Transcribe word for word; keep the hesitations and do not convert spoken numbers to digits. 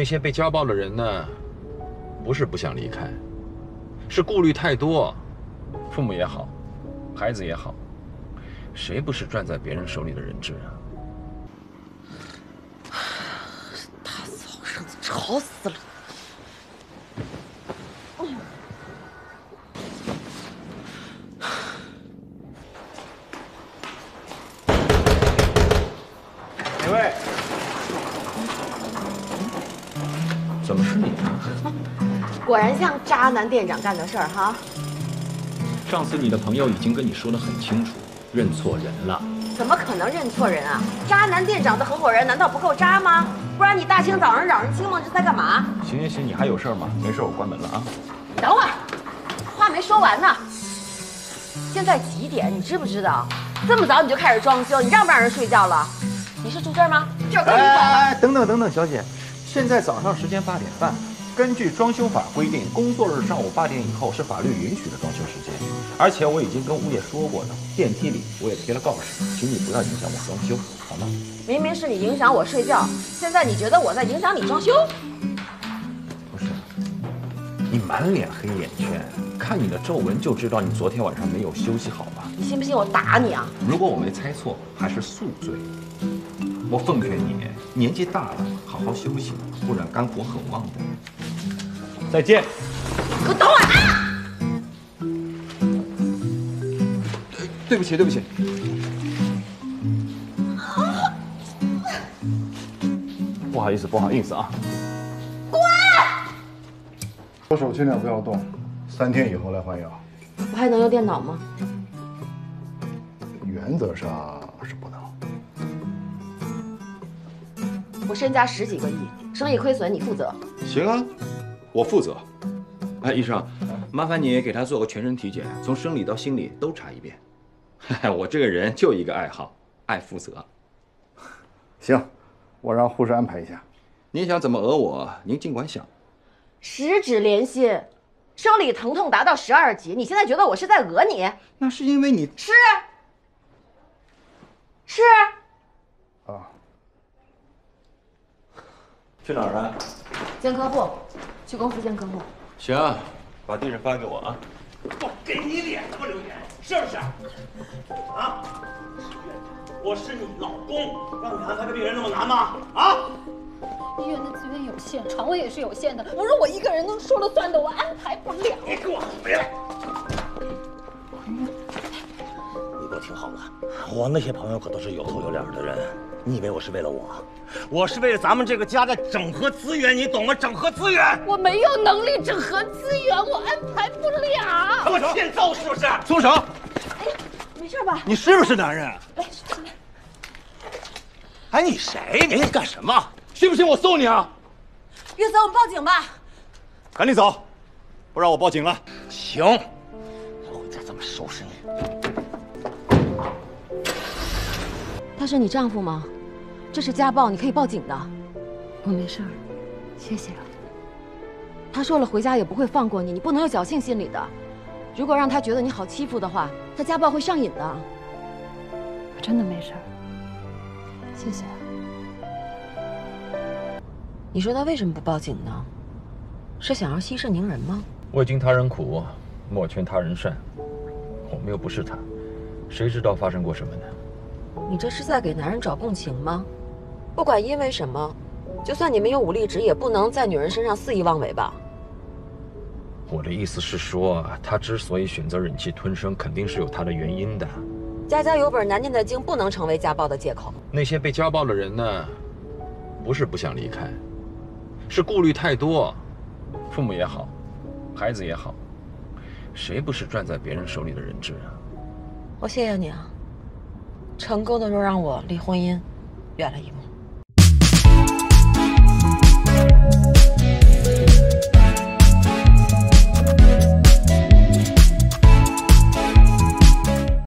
那些被家暴的人呢，不是不想离开，是顾虑太多。父母也好，孩子也好，谁不是攥在别人手里的人质啊？ 大早上的，吵死了！ 哪位？ 怎么是你呢？ 果然像渣男店长干的事儿哈。 上次你的朋友已经跟你说得很清楚，认错人了。 怎么可能认错人啊？渣男店长的合伙人难道不够渣吗？不然你大清早上扰人清梦这在干嘛？ 行行行，你还有事吗？没事，我关门了啊。 你等会儿，话没说完呢。现在几点？你知不知道？这么早你就开始装修，你让不让人睡觉了？你是住这儿吗？这儿归你管了。 哎，等等等等，小姐，现在早上时间八点半，根据装修法规定，工作日上午八点以后是法律允许的装修时间。而且我已经跟物业说过了，电梯里我也贴了告示，请你不要影响我装修，好吗？ 明明是你影响我睡觉，现在你觉得我在影响你装修？ 不是，你满脸黑眼圈，看你的皱纹就知道你昨天晚上没有休息好吧？ 你信不信我打你啊？ 如果我没猜错，还是宿醉。我奉劝你，年纪大了，好好休息，不然肝火很旺的。再见。 给我等会儿啊！ 对不起，对不起。不好意思，不好意思啊。 滚！ 左手尽量不要动，三天以后来换药。 我还能用电脑吗？ 原则上是不能。 我身家十几个亿，生意亏损你负责。 行啊，我负责。哎，医生，麻烦你给他做个全身体检，从生理到心理都查一遍。我这个人就一个爱好，爱负责。 行，我让护士安排一下。 您想怎么讹我，您尽管想。 十指连心，生理疼痛达到十二级，你现在觉得我是在讹你？ 那是因为你是是啊。 去哪儿啊？ 监科部，去公司监科部。 行，把地址发给我啊。 我给你脸了吗，刘岩？是不是？啊？我是你老公，让你安排个病人那么难吗？啊？ 医院的资源有限，床位也是有限的，不是我一个人能说了算的，我安排不了。 你给我回来！你给我听好了，我那些朋友可都是有头有脸的人，你以为我是为了我？我是为了咱们这个家的整合资源，你懂吗？整合资源。 我没有能力整合资源，我安排不了。 我欠揍是不是？ 松手！ 哎呀，没事吧？ 你是不是男人？ 来，进来。 哎，你谁？你干什么？ 信不信我揍你啊？ 岳总，我们报警吧。 赶紧走，不然我报警了。行，我回家怎么收拾你？ 他是你丈夫吗？这是家暴，你可以报警的。 我没事儿，谢谢啊。 他说了回家也不会放过你，你不能有侥幸心理的。如果让他觉得你好欺负的话，他家暴会上瘾的。 我真的没事儿，谢谢啊。 你说他为什么不报警呢？是想要息事宁人吗？ 未经他人苦，莫劝他人善。我们又不是他，谁知道发生过什么呢？ 你这是在给男人找共情吗？不管因为什么，就算你没有武力值，也不能在女人身上肆意妄为吧？ 我的意思是说，他之所以选择忍气吞声，肯定是有他的原因的。 家家有本难念的经，不能成为家暴的借口。 那些被家暴的人呢，不是不想离开，是顾虑太多。父母也好，孩子也好，谁不是攥在别人手里的人质啊？ 我谢谢你啊，成功的又让我离婚姻远了一步。